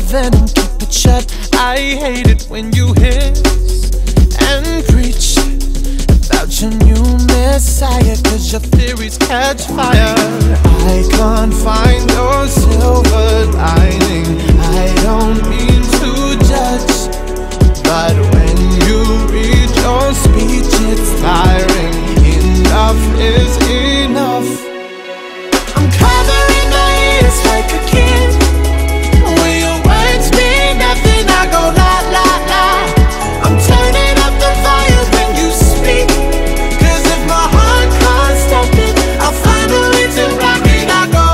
venom, keep it shut. I hate it when you hiss and preach about your new messiah, cause your theories catch fire. I can't find your silver lining. I don't mean to judge, but when you read your speech it's tiring. Enough is enough. I'm covering my ears like a kid. When your words mean nothing, I go la la la. I'm turning up the volume when you speak, cause if my heart can't stop it, I'll find a way to rock it. I go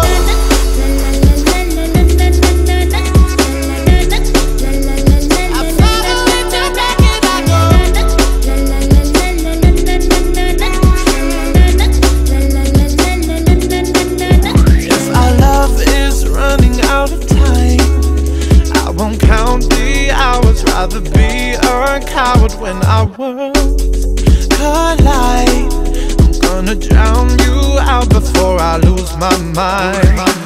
rather be a coward when our worlds collide. I'm gonna drown you out before I lose my mind.